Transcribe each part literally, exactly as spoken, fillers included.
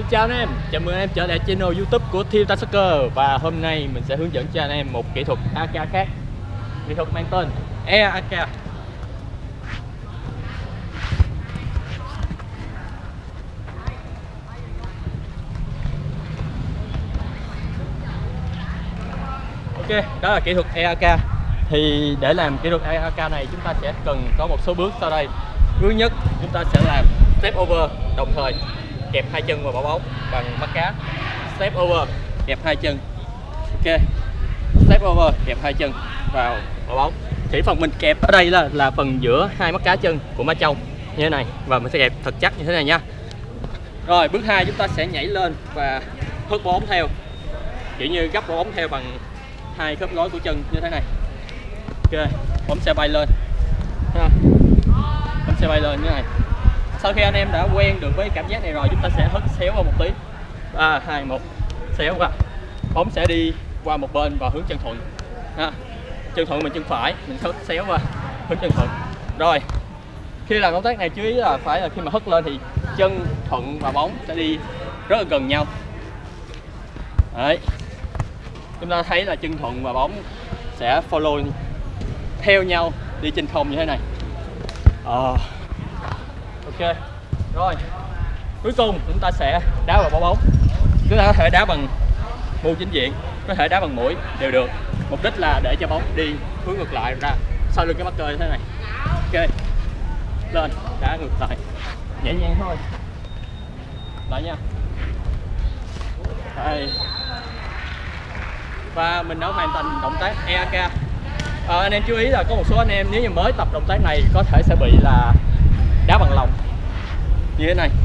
Chào anh em, chào mừng anh em trở lại channel YouTube của Thiên Tài Soccer. Và hôm nay mình sẽ hướng dẫn cho anh em một kỹ thuật a ca khác. Kỹ thuật mang tên e a ca. Ok, đó là kỹ thuật e a ca. Thì để làm kỹ thuật e a ca này chúng ta sẽ cần có một số bước sau đây. Bước nhất, chúng ta sẽ làm step over, đồng thời kẹp hai chân vào quả bóng bằng mắt cá. Step over, kẹp hai chân. Ok, step over, kẹp hai chân vào quả bóng. Thì phần mình kẹp ở đây là là phần giữa hai mắt cá chân của má trong như thế này, và mình sẽ kẹp thật chắc như thế này nha. Rồi bước hai, chúng ta sẽ nhảy lên và hất bóng theo, kiểu như gấp quả bóng theo bằng hai khớp gối của chân như thế này. Ok, bóng sẽ bay lên ha. Bóng sẽ bay lên như thế này. Sau khi anh em đã quen được với cảm giác này rồi, chúng ta sẽ hất xéo qua một tí. Ba, hai, một, xéo qua. Bóng sẽ đi qua một bên và hướng chân thuận ha. Chân thuận mình chân phải, mình hất xéo qua hướng chân thuận. Rồi khi làm động tác này chú ý là phải là khi mà hất lên thì chân thuận và bóng sẽ đi rất là gần nhau. Đấy, chúng ta thấy là chân thuận và bóng sẽ follow theo nhau đi trên không như thế này. Ờ. Ok, rồi cuối cùng chúng ta sẽ đá vào quả bóng. Chúng ta có thể đá bằng mu chính diện, có thể đá bằng mũi đều được. Mục đích là để cho bóng đi hướng ngược lại ra sau lưng cái mắc cơ như thế này. Ok, lên đá ngược lại nhẹ nhàng thôi. Lại nha. Đây. Và mình đã hoàn thành động tác e a ca. À, anh em chú ý là có một số anh em nếu như mới tập động tác này có thể sẽ bị là đá bằng lòng như thế này.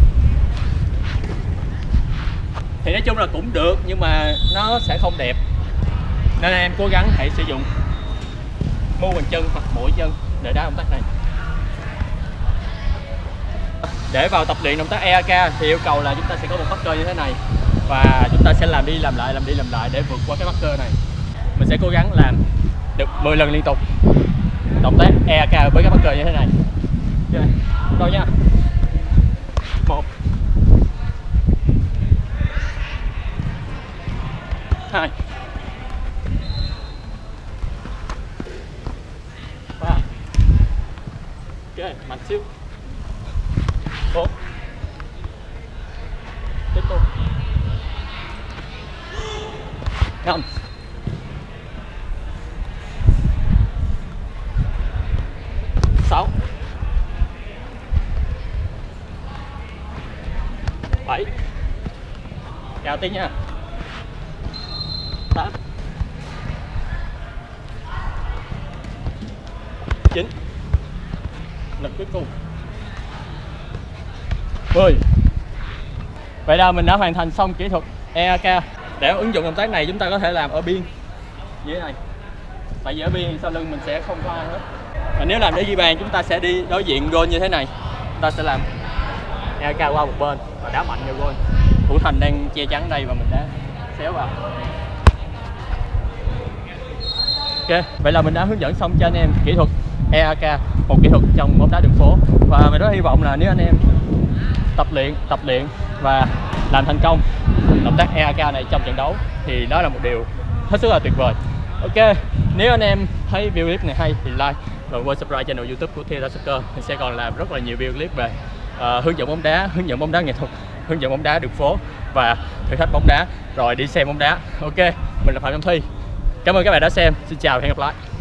Thì nói chung là cũng được nhưng mà nó sẽ không đẹp, nên anh em cố gắng hãy sử dụng mu bàn chân hoặc mũi chân để đá động tác này. Để vào tập luyện động tác e a ca thì yêu cầu là chúng ta sẽ có một mắc cơ như thế này, và chúng ta sẽ làm đi làm lại làm đi làm lại để vượt qua cái mắc cơ này. Mình sẽ cố gắng làm được mười lần liên tục động tác e a ca với cái mắc cơ như thế này. Ok, rồi nha. Một, hai, ba. Ok, mạnh xíu. Bốn, tiếp tục. Năm, sáu, bảy, chào tí nha. Tám, chín, lực cuối cùng. Mười. Vậy là mình đã hoàn thành xong kỹ thuật e a ca. Để ứng dụng động tác này chúng ta có thể làm ở biên như thế này. Tại vì ở biên thì sau lưng mình sẽ không có ai hết. Và nếu làm để ghi bàn chúng ta sẽ đi đối diện goal như thế này. Chúng ta sẽ làm e a ca qua một bên và đá mạnh vào goal. Thủ thành đang che chắn đây và mình đá xéo vào. Ok, vậy là mình đã hướng dẫn xong cho anh em kỹ thuật e a ca, một kỹ thuật trong bóng đá đường phố. Và mình rất hy vọng là nếu anh em tập luyện, tập luyện và làm thành công động tác e a ca này trong trận đấu thì đó là một điều hết sức là tuyệt vời. Ok, nếu anh em thấy video clip này hay thì like và quên subscribe channel YouTube của Thiên Tài Soccer. Mình sẽ còn làm rất là nhiều video clip về uh, hướng dẫn bóng đá, hướng dẫn bóng đá nghệ thuật, hướng dẫn bóng đá đường phố và thử thách bóng đá, rồi đi xem bóng đá. Ok, mình là Phạm Văn Thi. Cảm ơn các bạn đã xem. Xin chào và hẹn gặp lại.